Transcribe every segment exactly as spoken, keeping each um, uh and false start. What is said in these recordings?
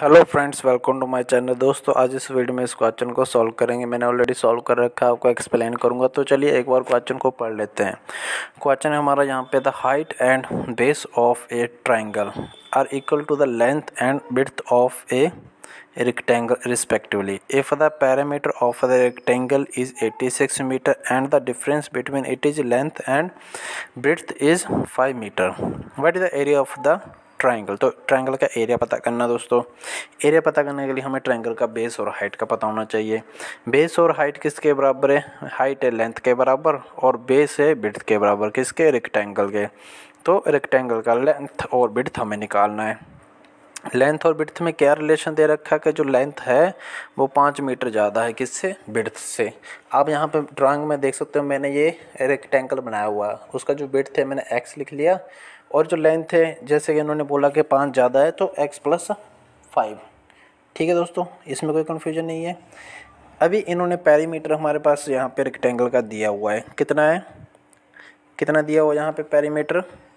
Hello friends, welcome to my channel. दोस्तों आज इस वीडियो में इस क्वेश्चन को सॉल्व करेंगे। मैंने ऑलरेडी सॉल्व कर रखा है, आपको एक्सप्लेन करूंगा। तो चलिए एक बार क्वेश्चन को पढ़ लेते हैं। क्वेश्चन है हमारा यहाँ पे, the height and base of a triangle are equal to the length and width of a rectangle respectively if the perimeter of the rectangle is eighty-six meter and the difference between its length and width is five meter. What is the area of the triangle? तो triangle का area पता करना दोस्तों। Area पता करने के लिए हमें ट्राइंगल का बेस और हाइट का पता होना चाहिए। बेस और हाइट किसके बराबर है? हाइट है लेंथ के बराबर और बेस है विड्थ के बराबर। किसके? रेक्टेंगल के। तो रेक्टेंगल का लेंथ और विड्थ हमें निकालना है। लेंथ और विड्थ में क्या रिलेशन दे रखा है कि जो लेंथ है वो पाँच मीटर ज़्यादा है किससे? विड्थ से। आप यहाँ पे ड्राइंग में देख सकते हो, मैंने ये रेक्टेंगल बनाया हुआ है, उसका जो विड्थ है मैंने एक्स लिख लिया और जो लेंथ है जैसे कि इन्होंने बोला कि पाँच ज़्यादा है तो एक्स प्लस फाइव। ठीक है दोस्तों, इसमें कोई कन्फ्यूजन नहीं है। अभी इन्होंने पेरीमीटर हमारे पास यहाँ पे रेक्टेंगल का दिया हुआ है, कितना है, कितना दिया हुआ है यहाँ पे पेरीमीटर?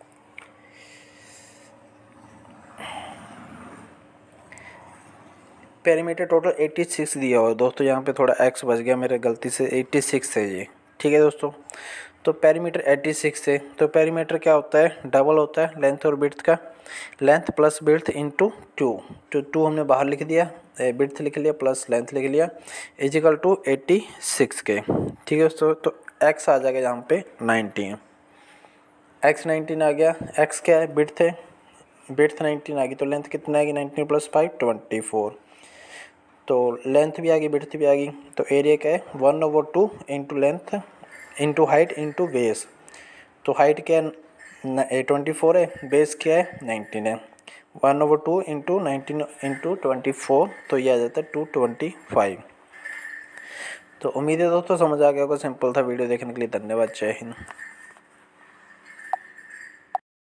पेरीमीटर टोटल छियासी दिया हुआ है दोस्तों। यहाँ पे थोड़ा एक्स बच गया मेरे गलती से, छियासी है ये। ठीक है दोस्तों, तो पेरीमीटर छियासी है। तो पेरीमीटर क्या होता है? डबल होता है लेंथ और विड्थ का। Length plus width into two, तो टू हमने बाहर लिख दिया, विड्थ लिख लिया प्लस लेंथ लिख लिया, इजिकल टू एट्टी सिक्स के। ठीक है दोस्तों, तो एक्स आ जाएगा यहाँ पे नाइनटीन। एक्स नाइनटीन आ गया। एक्स क्या है? विड्थ है, विड्थ नाइनटीन आ गई। तो लेंथ कितना आएगी? Nineteen plus five twenty four. तो लेंथ भी आ गई, विड्थ भी आ गई। तो एरिया क्या है? One over two into length into height into base. तो हाइट क्या है? ट्वेंटी फोर है, बेस क्या है? नाइनटीन है। One over two into nineteen into twenty four, तो ये आ जाता है टू ट्वेंटी फाइव। तो उम्मीद है दोस्तों समझ आ गया होगा। सिंपल था। वीडियो देखने के लिए धन्यवाद। जय हिंद।